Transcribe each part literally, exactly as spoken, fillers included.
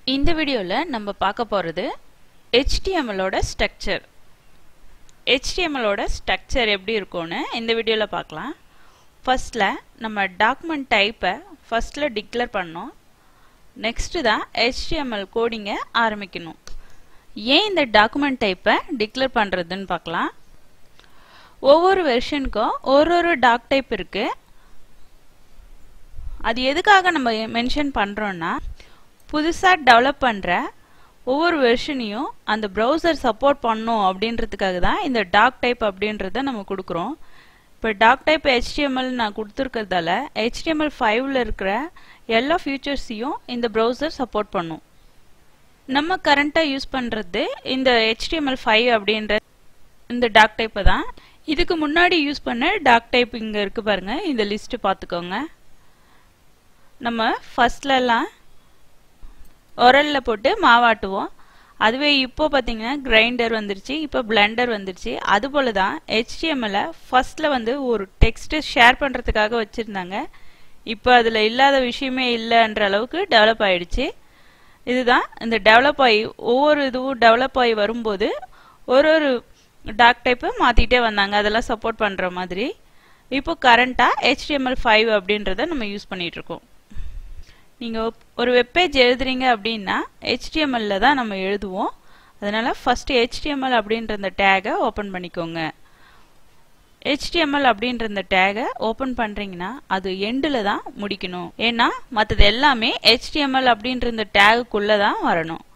இந்த வீடியோல நம்ம பார்க்க போறது H T M L ஓட structure. H T M L ஓட ஸ்ட்ரக்சர் எப்படி இருக்கும்னு இந்த வீடியோல பார்க்கலாம். ஃபர்ஸ்ட்ல நம்ம டாக்குமெண்ட் டைப்பை ஃபர்ஸ்ட்ல டிக்ளேர் பண்ணோம். நெக்ஸ்ட் தான் H T M L கோடிங்கை ஆரம்பிக்கணும். ஏன் இந்த டாக்குமெண்ட் டைப்பை டிக்ளேர் பண்றதுன்னு பார்க்கலாம். ஒவ்வொரு வெர்ஷனுக்கும் ஒரு ஒரு டாக் டைப் இருக்கு. அது எதுக்காக நம்ம மென்ஷன் பண்றோம்னா புதுசா டெவலப் பண்ற ஒவ்வொரு வெர்ஷனையும் அந்த browser சப்போர்ட் பண்ணும் அப்படின்றதுக்காக தான் இந்த டாக் டைப் அப்படின்றத நம்ம கொடுக்குறோம். இப்போ doctype H T M L நான் கொடுத்துருக்கிறதால H T M L five ல இருக்கிற எல்லா ஃபியூச்சர்ஸையும் இந்த browser சப்போர்ட் பண்ணும். நம்ம கரண்டா யூஸ் பண்றது இந்த H T M L five அப்படின்ற இந்த டாக் டைப் தான். இதுக்கு முன்னாடி யூஸ் பண்ண டாக் டைப் இங்க இருக்கு பாருங்க. இந்த லிஸ்ட் பாத்துக்கோங்க. நம்ம ஃபர்ஸ்ட்ல எல்லாம் ஒரல்ல போட்டு மாவாட்டுவோம். அதுவே இப்போ பாத்தீங்கன்னா கிரைண்டர் வந்துருச்சு, இப்போ பிளெண்டர் வந்துருச்சு. அது போல தான் H T M L ஃபர்ஸ்ட்ல வந்து ஒரு டெக்ஸ்ட் ஷேர் பண்றதுக்காக வச்சிருந்தாங்க. இப்போ அதுல இல்லாத விஷயமே இல்லைன்ற அளவுக்கு டெவலப் ஆயிடுச்சு. இதுதான் இந்த டெவலப் ஆகி ஒவ்வொரு இதுவும் டெவலப் ஆகி வரும்போது ஒரு ஒரு டாக் டைப்பை மாத்திட்டே வந்தாங்க, அதெல்லாம் சப்போர்ட் பண்ற மாதிரி. இப்போ கரண்டா H T M L five அப்படின்றத நம்ம யூஸ் பண்ணிட்டு இருக்கோம். நீங்க ஒரு வெப்பேஜ் எழுதுறீங்க அப்படின்னா H T M L ல தான் நம்ம எழுதுவோம். அதனால first H T M L அப்படின்ற அந்த டேகை ஓபன் பண்ணிக்கோங்க. H T M L அப்படின்ற அந்த டேகை ஓபன் பண்றீங்கன்னா அது எண்ட்ல தான் முடிக்கணும். ஏன்னா மற்றது எல்லாமே H T M L அப்படின்ற இந்த டேகுக்குள்ள தான் வரணும்.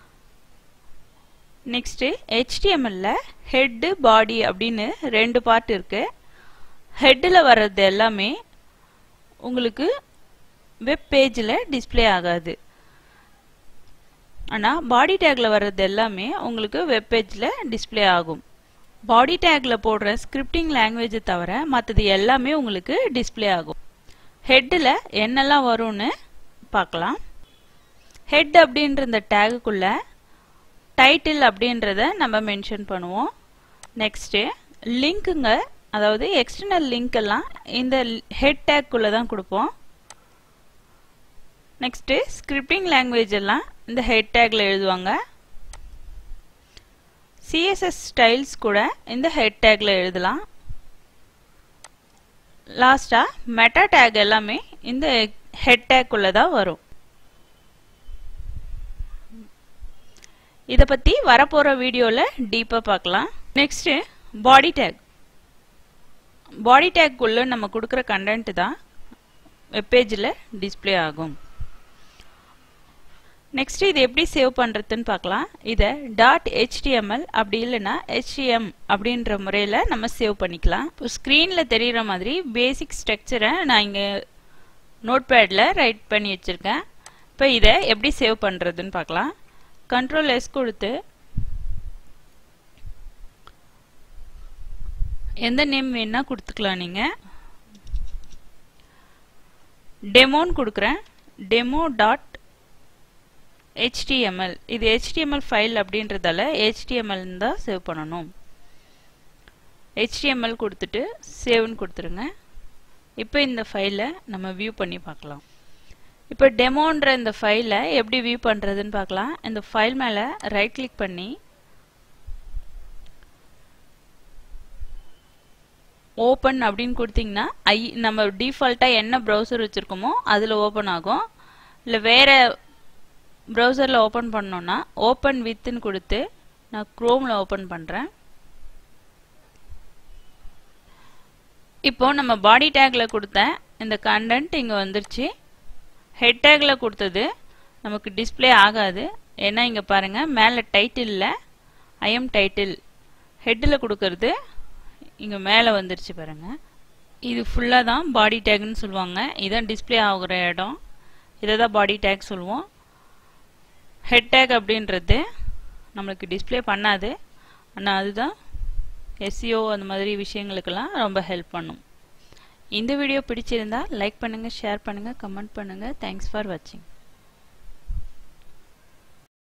Next H T M L ல ஹெட் பாடி அப்படின்னு ரெண்டு பார்ட் இருக்கு. ஹெட்ல வர்றது எல்லாமே உங்களுக்கு வெப் பேஜ்ல டிஸ்ப்ளே ஆகாது. ஆனா பாடி டேக்ல வர்றது எல்லாமே உங்களுக்கு வெப் பேஜ்ல டிஸ்ப்ளே ஆகும். பாடி டேக்ல போடுற ஸ்கிரிப்டிங் லாங்குவேஜ் தவிர மற்றது எல்லாமே உங்களுக்கு டிஸ்ப்ளே ஆகும். ஹெட்ல என்னெல்லாம் வரும்னு பார்க்கலாம். ஹெட் அப்படின்ற இந்த டேகுக்குள்ள டைட்டில் அப்படின்றத நம்ம மென்ஷன் பண்ணுவோம். நெக்ஸ்ட் லிங்க்குங்க, அதாவது எக்ஸ்டர்னல் லிங்க் எல்லாம் இந்த ஹெட் டேக்குள்ள தான் கொடுப்போம். நெக்ஸ்ட் ஸ்கிரிப்டிங் லாங்குவேஜ் எல்லாம் இந்த ஹெட் டேக்ல எழுதுவாங்க. C S S ஸ்டைல்ஸ் கூட இந்த ஹெட் டேக்ல எழுதலாம். லாஸ்டா மெட்டா டேக் எல்லாமே இந்த ஹெட் டேக்குள்ள தான் வரும். இத பத்தி வரப்போற வீடியோல டீப்பா பார்க்கலாம். Next body tag. Body tag குள்ள நம்ம கொடுக்கிற கண்டென்ட் தான் வெப் பேஜ்ல டிஸ்ப்ளே ஆகும். நெக்ஸ்ட் இது எப்படி சேவ் பண்றதுன்னு பார்க்கலாம். இத .html அப்படி இல்லனா H T M அப்படின்ற முறையில நம்ம சேவ் பண்ணிக்கலாம். இப்போ ஸ்கிரீன்ல தெரியற மாதிரி பேசிக் ஸ்ட்ரக்சரை நான் இங்க நோட்பேட்ல ரைட் பண்ணி வச்சிருக்கேன். இப்போ இத எப்படி சேவ் பண்றதுன்னு பார்க்கலாம். Control S கொடுத்து எந்த நேம் வேணா கொடுத்துக்கலாம். நீங்க டெமோன்னு கொடுக்குறேன். Demo dot H T M L. இது H T M L file அப்படின்றதால H T M L தான் சேவ் பண்ணணும். H T M L கொடுத்துட்டு சேவ்னு கொடுத்துருங்க. இப்போ இந்த ஃபைலை நம்ம வியூ பண்ணி பார்க்கலாம். இப்போ டெமோன்ற இந்த ஃபைலை எப்படி வியூ பண்றதுன்னு பார்க்கலாம். இந்த ஃபைல் மேல ரைட் கிளிக் பண்ணி ஓபன் அப்படின்னு கொடுத்தீங்கன்னா ஐ நம்ம டிஃபால்ட்டா என்ன ப்ரௌசர் வச்சிருக்கோமோ அதுல ஓபன் ஆகும். இல்ல வேற ப்ரௌசர்ல ஓபன் பண்ணோம்னா ஓபன் வித்னு கொடுத்து நான் குரோம்ல ஓபன் பண்றேன். இப்போ நம்ம பாடி டேக்ல கொடுத்த இந்த கண்டென்ட் இங்க வந்துருச்சு. ஹெட் டேக்ல கொடுத்தது நமக்கு டிஸ்ப்ளே ஆகாது. ஏன்னா இங்க பாருங்க மேல டைட்டில்ல I am டைட்டில், ஹெட்ல கொடுக்கிறது இங்க மேல வந்துருச்சு பாருங்க. இது ஃபுல்லா தான் பாடி டேக்னு சொல்லுவாங்க. இதான் டிஸ்ப்ளே ஆகுற இடம். இத தான் பாடி டேக் சொல்லுவோம். ஹெட் டேக் அப்படின்றது நமக்கு டிஸ்ப்ளே பண்ணாது. ஆனா அதுதான் S E O அந்த மாதிரி விஷயங்களுக்கெல்லாம் ரொம்ப ஹெல்ப் பண்ணும். இந்த வீடியோ பிடிச்சிருந்தா லைக் பண்ணுங்க, ஷேர் பண்ணுங்க, கமெண்ட் பண்ணுங்க. தேங்க்ஸ் ஃபார் வாட்சிங்.